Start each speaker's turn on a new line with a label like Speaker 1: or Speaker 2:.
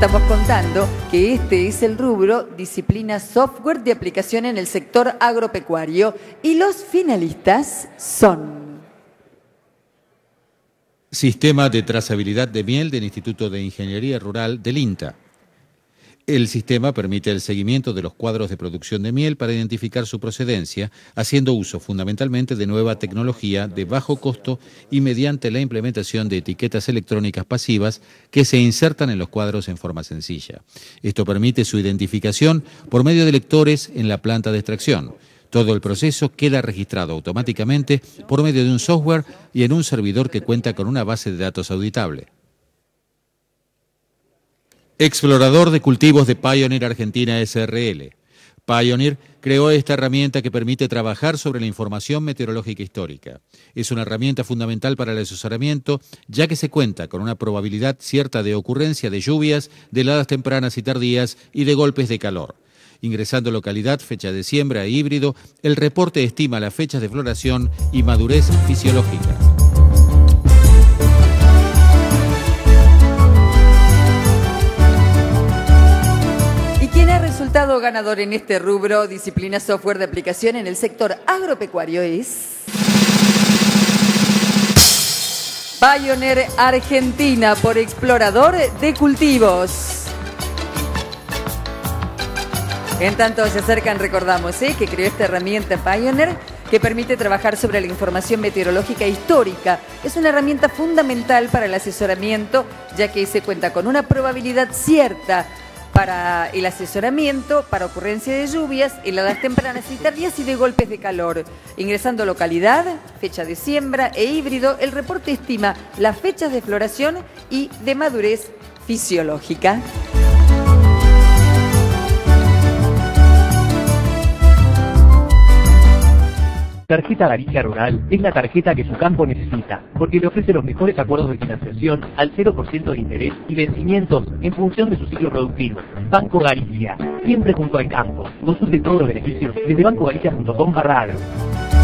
Speaker 1: estamos contando que este es el rubro disciplina software de aplicación en el sector agropecuario y los finalistas son...
Speaker 2: Sistema de trazabilidad de miel del Instituto de Ingeniería Rural del INTA. El sistema permite el seguimiento de los cuadros de producción de miel para identificar su procedencia, haciendo uso fundamentalmente de nueva tecnología de bajo costo y mediante la implementación de etiquetas electrónicas pasivas que se insertan en los cuadros en forma sencilla. Esto permite su identificación por medio de lectores en la planta de extracción. Todo el proceso queda registrado automáticamente por medio de un software y en un servidor que cuenta con una base de datos auditable. Explorador de cultivos de Pioneer Argentina S.r.l. Pioneer creó esta herramienta que permite trabajar sobre la información meteorológica histórica. Es una herramienta fundamental para el asesoramiento, ya que se cuenta con una probabilidad cierta de ocurrencia de lluvias, de heladas tempranas y tardías y de golpes de calor. Ingresando localidad, fecha de siembra e híbrido, el reporte estima las fechas de floración y madurez fisiológica.
Speaker 1: Resultado ganador en este rubro, disciplina software de aplicación en el sector agropecuario es... Pioneer Argentina por explorador de cultivos. En tanto se acercan, recordamos que creó esta herramienta Pioneer que permite trabajar sobre la información meteorológica histórica. Es una herramienta fundamental para el asesoramiento, ya que se cuenta con una probabilidad cierta para el asesoramiento, para ocurrencia de lluvias, heladas tempranas y tardías y de golpes de calor. Ingresando localidad, fecha de siembra e híbrido, el reporte estima las fechas de floración y de madurez fisiológica.
Speaker 3: Tarjeta Galicia Rural es la tarjeta que su campo necesita, porque le ofrece los mejores acuerdos de financiación al 0% de interés y vencimientos en función de su ciclo productivo. Banco Galicia, siempre junto al campo. Consulte todos los beneficios desde bancogalicia.com/agro.